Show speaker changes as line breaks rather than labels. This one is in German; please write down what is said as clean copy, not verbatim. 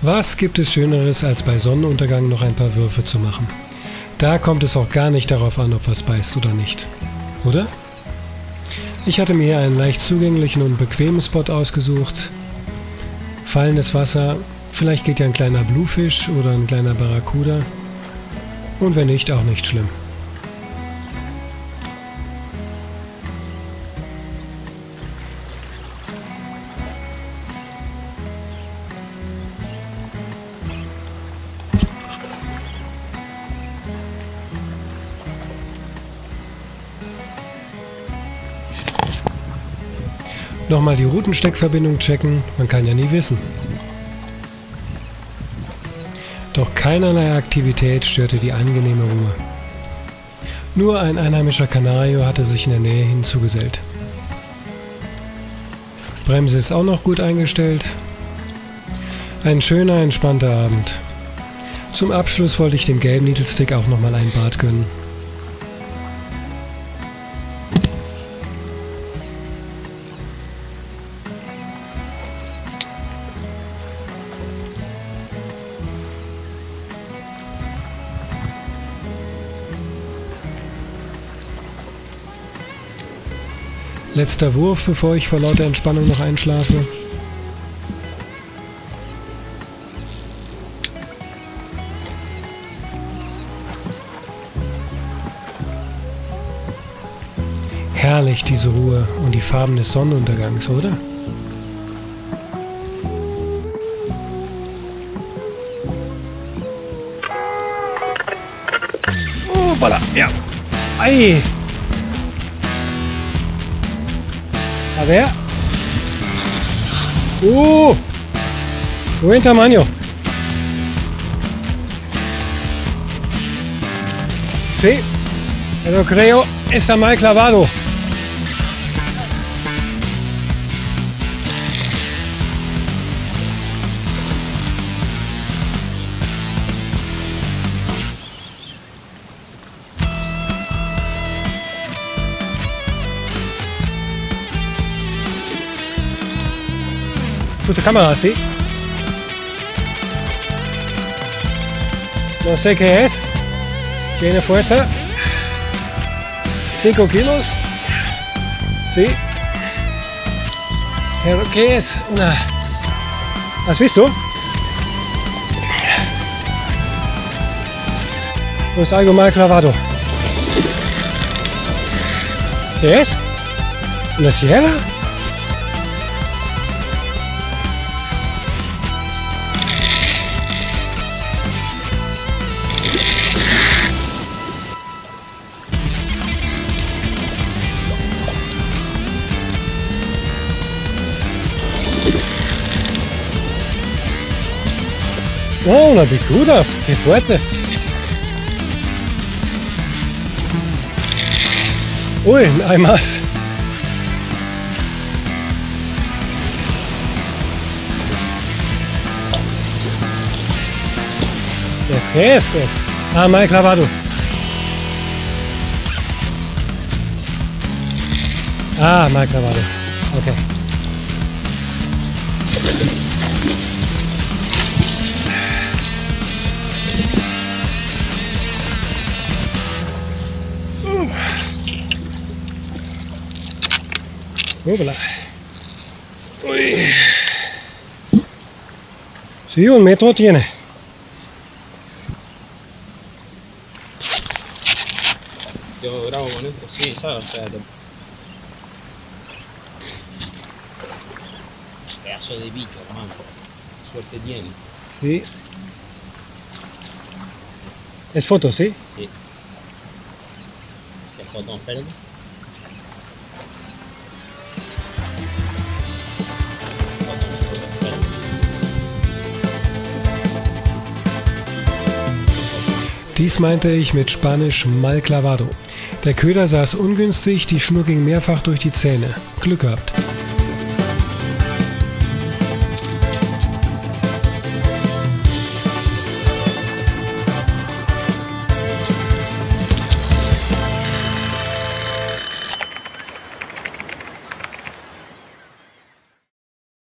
Was gibt es Schöneres, als bei Sonnenuntergang noch ein paar Würfe zu machen? Da kommt es auch gar nicht darauf an, ob was beißt oder nicht. Oder? Ich hatte mir hier einen leicht zugänglichen und bequemen Spot ausgesucht. Fallendes Wasser, vielleicht geht ja ein kleiner Bluefisch oder ein kleiner Barracuda. Und wenn nicht, auch nicht schlimm. Nochmal die Routensteckverbindung checken, man kann ja nie wissen. Doch keinerlei Aktivität störte die angenehme Ruhe. Nur ein einheimischer Kanario hatte sich in der Nähe hinzugesellt. Bremse ist auch noch gut eingestellt. Ein schöner, entspannter Abend. Zum Abschluss wollte ich dem gelben Needlestick auch nochmal ein Bad gönnen. Letzter Wurf, bevor ich vor lauter Entspannung noch einschlafe. Herrlich diese Ruhe und die Farben des Sonnenuntergangs, oder?
Oh, voilà, ja. Ei. A ver. Buen tamaño. Sí, pero creo está mal clavado. Gute Kamera, ¿sí? No sé qué es. Tiene fuerza. 5 kilos. Sí. ¿Pero qué es? Una... ¿Has visto? Pues algo mal clavado. ¿Qué es? ¿Una sierra? Oh, una picuda, qué fuerte. Uy, hay más. ¡Qué fresco! Ah, mal clavado. Ah, mal clavado. Ok. Uy. Sí, 1 metro tiene.
Yo grabo con esto, sí, ¿sabes? O sea, pedazo de bicho, hermano. Suerte tiene.
Sí. ¿Es foto, sí?
Sí. ¿Es foto, espérate?
Dies meinte ich mit Spanisch mal clavado. Der Köder saß ungünstig, die Schnur ging mehrfach durch die Zähne. Glück gehabt.